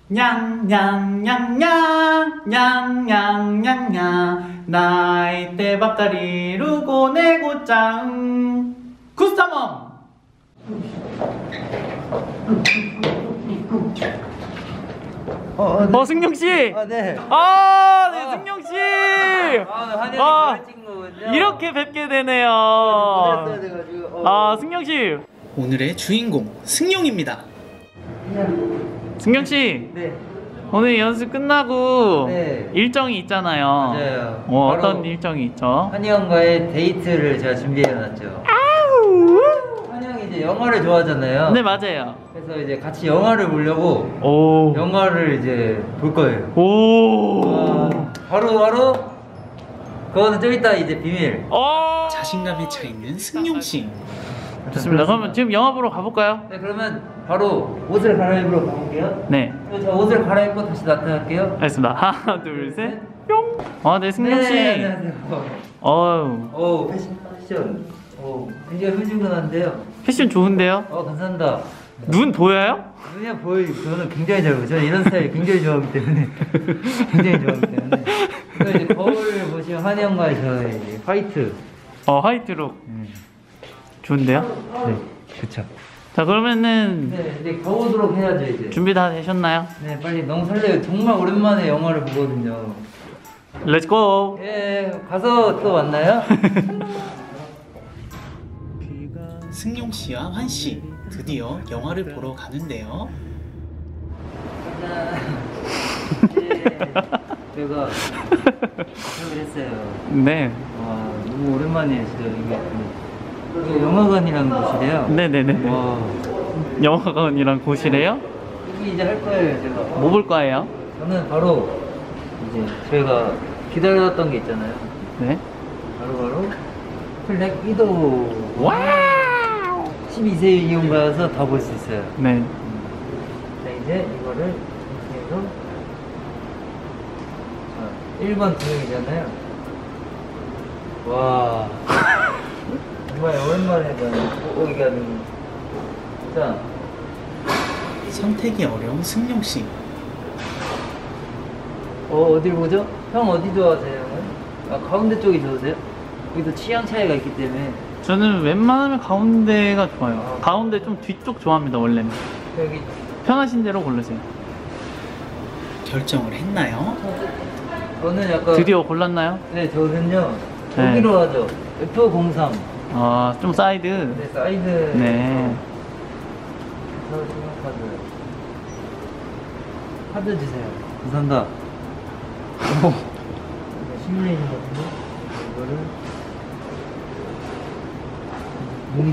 냥냥냥냥 냥냥냥냥 나이 때 밥다리 루고 내고 짱 구스타멈. 승용씨! 네. 네, 승용씨! 이렇게 뵙게 되네요. 승용씨! 오늘의 주인공, 승용입니다. 승용씨! 네. 오늘 연습 끝나고 네. 일정이 있잖아요. 맞아요. 어떤 일정이 있죠? 한이 형과의 데이트를 제가 준비해놨죠. 한이 형이 이제 영화를 좋아하잖아요. 네, 맞아요. 그래서 이제 같이 영화를 보려고 영화를 이제 볼 거예요. 바로 그거는 좀 이따 이제 비밀. 자신감에 차 있는 승용씨. 좋습니다. 그러면 지금 영화 보러 가볼까요? 네, 그러면 바로 옷을 갈아입으러 가볼게요. 네. 저 옷을 갈아입고 다시 나타날게요. 알겠습니다. 하나, 둘, 셋, 뿅. 네, 승용씨. 네, 안녕하세요. 패션. 굉장히 훌륭한데요. 패션 좋은데요? 감사합니다. 눈 보여요? 눈이 보여요. 저는 굉장히 잘 보여요. 저는 이런 스타일 굉장히 좋아하기 때문에. 그리고 이제 거울을 보시면 한이 형과 저의 이제 화이트. 화이트로. 좋은데요? 네, 그쵸. 자, 그러면은 네, 이제 가보도록 해야죠 이제. 준비 다 되셨나요? 네, 빨리. 너무 설레요. 정말 오랜만에 영화를 보거든요. 렛츠고! 예, 가서 또 만나요? 승용씨와 환씨 드디어 영화를 보러 가는데요. 제가 생각을 했어요. 네. 와, 너무 오랜만이에요 진짜. 이게 영화관이라는 곳이래요. 네네네. 영화관이랑 곳이래요? 여기 이제 할 거예요 제가. 뭐 볼 거예요? 저는 바로 이제 저희가 기다렸던 게 있잖아요. 네. 바로 블랙 위도우. 와우! 12세 이용가여서 다 볼 수 있어요. 네. 자, 이제 이거를 이렇게 해서 1번 두 명이잖아요. 와. 정말 오랜만에 보는 이게 아주. 자, 선택이 어려운 승용씨. 어딜 보죠? 형 어디 좋아하세요? 형은? 가운데 쪽이 좋으세요? 여기도 취향 차이가 있기 때문에. 저는 웬만하면 가운데가 좋아요. 가운데 좀 뒤쪽 좋아합니다, 원래는. 여기 편하신 대로 고르세요. 결정을 했나요? 저는 약간. 드디어 골랐나요? 네, 저는요. 네. 여기로 하죠. F03. 좀 사이드. 네, 사이드. 네. 카드 주세요. 감사합니다. 시뮬레이션 같은데? 이거를. 몸이.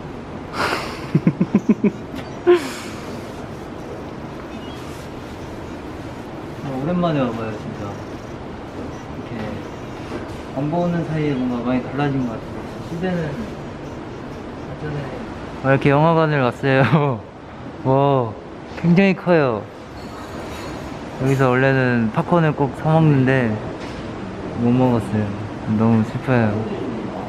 오랜만에 와봐요, 진짜. 이렇게. 안 보는 사이에 뭔가 많이 달라진 것 같아요. 시대는 예전에 이렇게 영화관을 갔어요. 와, 굉장히 커요. 여기서 원래는 팝콘을 꼭 사 먹는데 못 먹었어요. 너무 슬퍼요.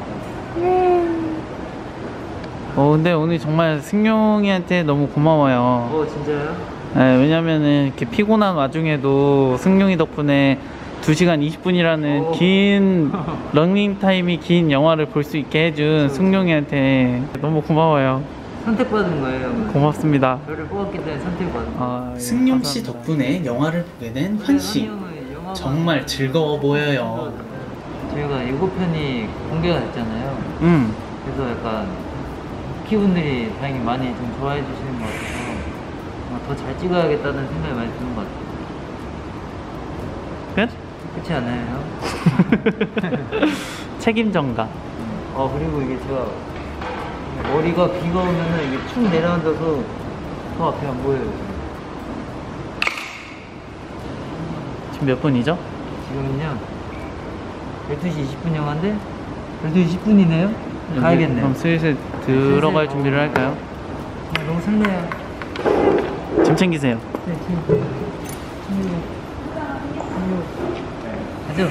근데 오늘 정말 승용이한테 너무 고마워요. 진짜요? 네, 왜냐면은 이렇게 피곤한 와중에도 승용이 덕분에 2시간 20분이라는 긴 런닝 타임이 긴 영화를 볼 수 있게 해준 승용이한테 너무 고마워요. 선택받은 거예요. 고맙습니다. 저를 뽑았기 때문에 선택받은. 승용 씨 덕분에 영화를 보게 된 환 씨. 정말 즐거워 보여요. 저희가 예고편이 공개가 됐잖아요. 그래서 약간 키분들이 다행히 많이 좀 좋아해 주시는 것 같아서 더 잘 찍어야겠다는 생각이 많이 드는 것 같아요. 끝? 그렇지 않아요? 책임전가. 그리고 이게 제가 머리가 비가 오면은 이게 축 내려앉아서 더 앞에 안 보여요. 지금 몇 분이죠? 지금은요 12시 20분 영화인데 12시 10분이네요? 가야겠네요. 그럼 슬슬 들어갈 준비를 할까요? 너무 설레요. 짐 챙기세요. 네, 가죠.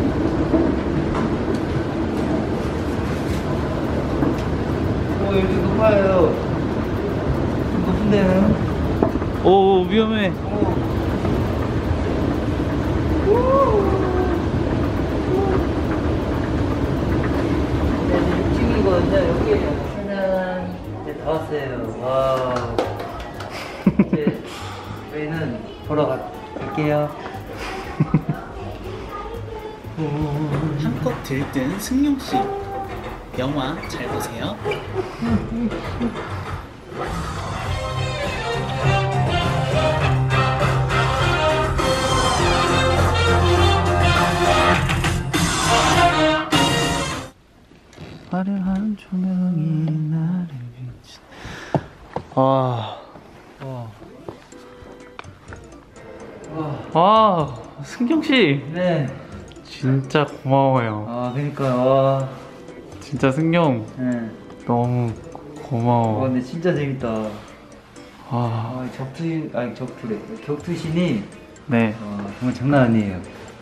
여기 너무 높아요. 높은데요? 오, 위험해. 네, 6층이거든요. 여기에요. 짜잔. 이제 다 왔어요. 와. 이제 저희는 보러 갈게요. 한껏 들뜬 승용 씨. 영화 잘 보세요. 화려한 조명이 나를 비춘. 승경 씨. 네. 진짜 고마워요. 아, 그러니까요. 와. 진짜 승용 네. 너무 고마워. 근데 진짜 재밌다. 아, 격투신이 네. 정말 장난 아니에요.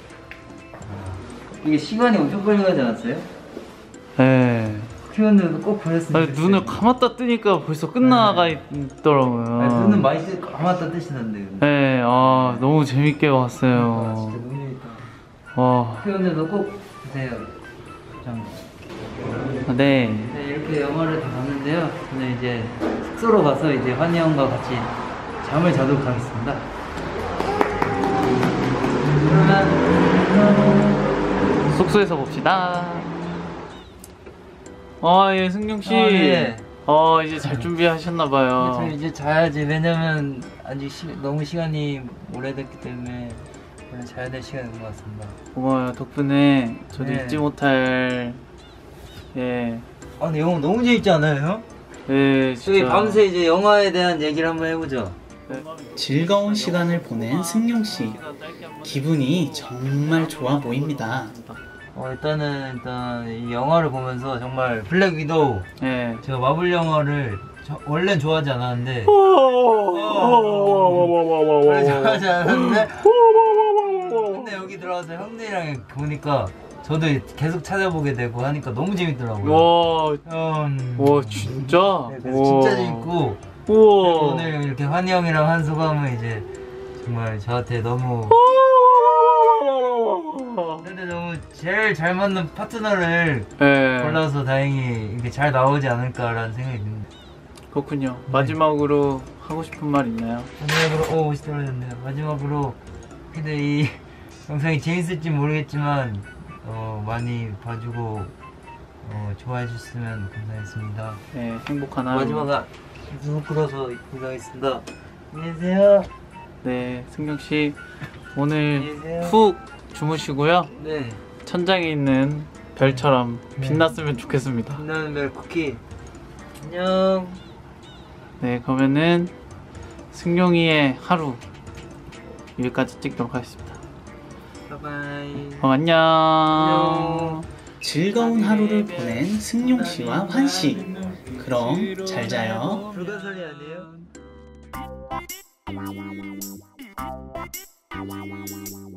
이게 시간이 엄청 빨리 가지 않았어요? 네. 키웠는데도 꼭 보였으면 아니, 좋겠어요. 눈을 감았다 뜨니까 벌써 끝나가 있더라고요. 아니, 눈은 많이 감았다 뜨시던데. 네, 너무 재밌게 봤어요. 진짜 너무 재밌다. 와, 키웠는데도 꼭 보세요. 장. 네. 네, 이렇게 영화를 다 봤는데요. 저는 이제 숙소로 가서 이제 환희 형과 같이 잠을 자도록 하겠습니다. 그러면 숙소에서 봅시다. 예, 승용 씨. 네. 이제 잘 준비하셨나봐요. 저 이제 자야지. 왜냐면 아직 너무 시간이 오래됐기 때문에 원래 자야 될 시간인 것 같습니다. 고마워요. 덕분에 저도 네. 잊지 못할, 예, 근데 영화 너무 재밌지 않아요, 형? 예, 저희 진짜. 밤새 이제 영화에 대한 얘기를 한번 해보죠. 즐거운 시간을 보낸 승용 씨. 기분이 정말 좋아 보입니다. 일단 이 영화를 보면서 정말 블랙 위도우, 예. 제가 마블 영화를 원래는 좋아하지 않았는데 원래 좋아하지 않았는데 근데 여기 들어와서 형들이랑 보니까 저도 계속 찾아보게 되고 하니까 너무 재밌더라고요. 와, 와 진짜? 그래서 진짜 재밌고 우와. 오늘 이렇게 환희 형이랑 한 소감은 이제 정말 저한테 너무 근데 너무 제일 잘 맞는 파트너를 예. 골라서 다행히 이렇게 잘 나오지 않을까라는 생각이 듭니다. 그렇군요. 마지막으로 하고 싶은 말 있나요? 마지막으로 옷이 떨어졌네요. 마지막으로 근데 이 영상이 재밌을지 모르겠지만 많이 봐주고 좋아해 주셨으면 감사하겠습니다. 네, 행복한 하루. 마지막에 눈 끌어서 인사하겠습니다. 안녕히 계세요. 네, 승경 씨 오늘 안녕히 계세요. 푹 주무시고요. 네. 천장에 있는 별처럼 네. 빛났으면 좋겠습니다. 빛나는 별 쿠키. 안녕. 네, 그러면은 승용이의 하루 여기까지 찍도록 하겠습니다. 바이바이. 안녕. 안녕. 즐거운 하루를 보낸 승용 씨와 환 씨. 그럼 잘 자요. 불가사리 아니에요?